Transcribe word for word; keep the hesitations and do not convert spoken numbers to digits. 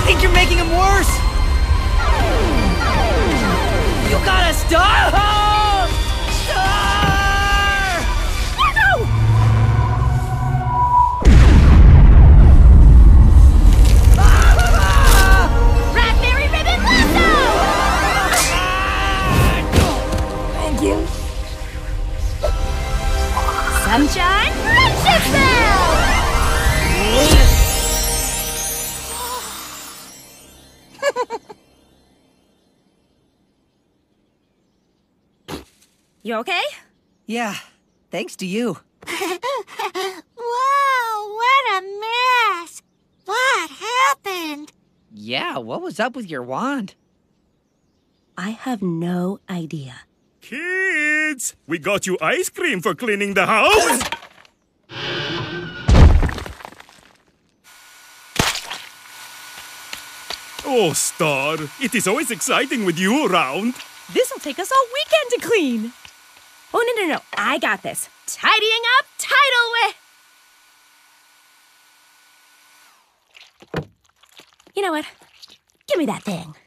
think you're making him worse! You got a star! Star! No! Ah! Raspberry ribbon lasso! Sunshine friendship bell! You okay? Yeah, thanks to you. Wow, what a mess! What happened? Yeah, what was up with your wand? I have no idea. Kids, we got you ice cream for cleaning the house. Oh, Star, it is always exciting with you around. This'll take us all weekend to clean. Oh, no, no, no. I got this. Tidying up tidal with... You know what? Give me that thing.